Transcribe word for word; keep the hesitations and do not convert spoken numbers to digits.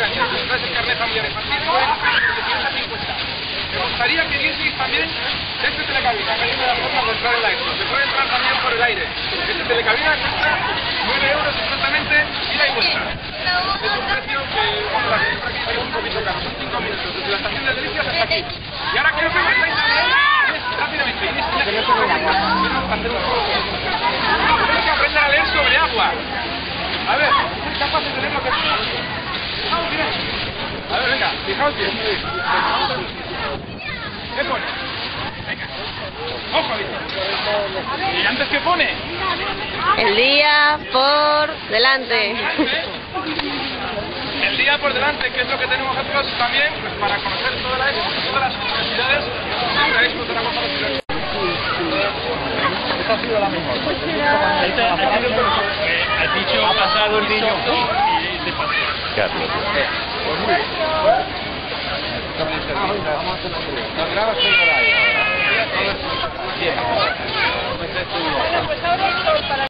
años, traes el carnet familiar infantil, puedes setecientos cincuenta. Me gustaría que dieseis también este telecabina, que es una forma de entrar en la expo. Se puede entrar también por el aire. Este telecabina cuesta nueve euros exactamente, ida y vuelta. Es un precio que, bueno, la gente por aquí es un poquito caro, son cinco minutos, desde la estación de Delicias hasta aquí. Y ahora quiero que volváis a leer rápidamente. Y es que no hacer un juego. Tenemos que aprender a leer sobre agua. A ver, ¿sois capaces de leer lo que es? Vamos, mirad. A ver, venga, fijaos bien. ¿Qué pone? Venga. Ojo, dice. ¿Y antes qué pone? El día por delante. El día por delante, que es lo que tenemos nosotros también, pues para conocer todas las, todas las universidades. Esta es otra cosa de esta ha sido la mejor. Este ha sido el profesor. Has dicho ha pasado el niño y te pasó. Carlos. Pues muy bien. Vamos a hacer la Los grabas por ahí ahora. Bien.